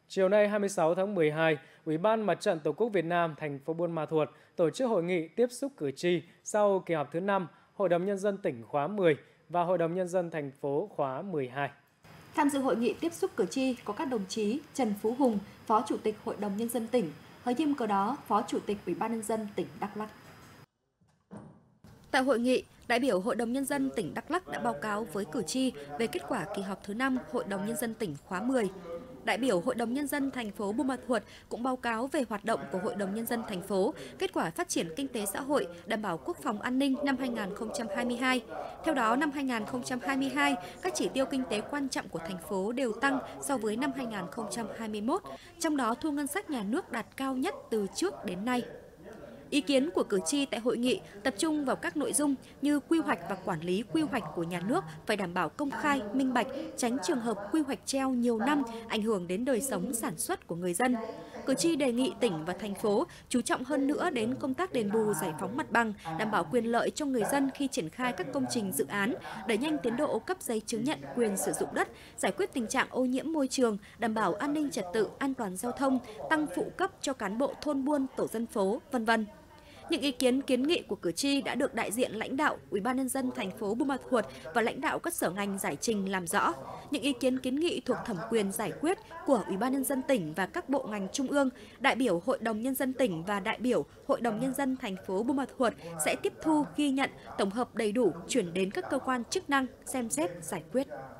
Chiều nay 26 tháng 12, Ủy ban Mặt trận Tổ quốc Việt Nam thành phố Buôn Ma Thuột tổ chức hội nghị tiếp xúc cử tri sau kỳ họp thứ 5 Hội đồng Nhân dân tỉnh khóa 10 và Hội đồng Nhân dân thành phố khóa 12. Tham dự hội nghị tiếp xúc cử tri có các đồng chí Trần Phú Hùng, Phó Chủ tịch Hội đồng Nhân dân tỉnh, Hờ Nhiêm Cờ Đó, Phó Chủ tịch Ủy ban Nhân dân tỉnh Đắk Lắk. Tại hội nghị, đại biểu Hội đồng Nhân dân tỉnh Đắk Lắk đã báo cáo với cử tri về kết quả kỳ họp thứ 5 Hội đồng Nhân dân tỉnh khóa 10. Đại biểu Hội đồng Nhân dân thành phố Buôn Ma Thuột cũng báo cáo về hoạt động của Hội đồng Nhân dân thành phố, kết quả phát triển kinh tế xã hội, đảm bảo quốc phòng an ninh năm 2022. Theo đó, năm 2022, các chỉ tiêu kinh tế quan trọng của thành phố đều tăng so với năm 2021, trong đó thu ngân sách nhà nước đạt cao nhất từ trước đến nay. Ý kiến của cử tri tại hội nghị tập trung vào các nội dung như quy hoạch và quản lý quy hoạch của nhà nước phải đảm bảo công khai, minh bạch, tránh trường hợp quy hoạch treo nhiều năm ảnh hưởng đến đời sống sản xuất của người dân. Cử tri đề nghị tỉnh và thành phố chú trọng hơn nữa đến công tác đền bù giải phóng mặt bằng, đảm bảo quyền lợi cho người dân khi triển khai các công trình dự án, đẩy nhanh tiến độ cấp giấy chứng nhận quyền sử dụng đất, giải quyết tình trạng ô nhiễm môi trường, đảm bảo an ninh trật tự, an toàn giao thông, tăng phụ cấp cho cán bộ thôn buôn, tổ dân phố, v.v. Những ý kiến kiến nghị của cử tri đã được đại diện lãnh đạo Ủy ban Nhân dân thành phố Buôn Ma Thuột và lãnh đạo các sở ngành giải trình làm rõ. Những ý kiến kiến nghị thuộc thẩm quyền giải quyết của Ủy ban Nhân dân tỉnh và các bộ ngành trung ương, đại biểu Hội đồng Nhân dân tỉnh và đại biểu Hội đồng Nhân dân thành phố Buôn Ma Thuột sẽ tiếp thu, ghi nhận, tổng hợp đầy đủ, chuyển đến các cơ quan chức năng xem xét giải quyết.